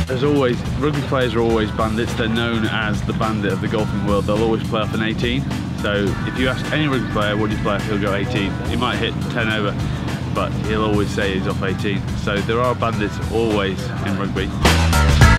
There's always, rugby players are always bandits. They're known as the bandit of the golfing world. They'll always play off an 18. So if you ask any rugby player what do you play off, he'll go 18. He might hit 10 over, but he'll always say he's off 18. So there are bandits always in rugby.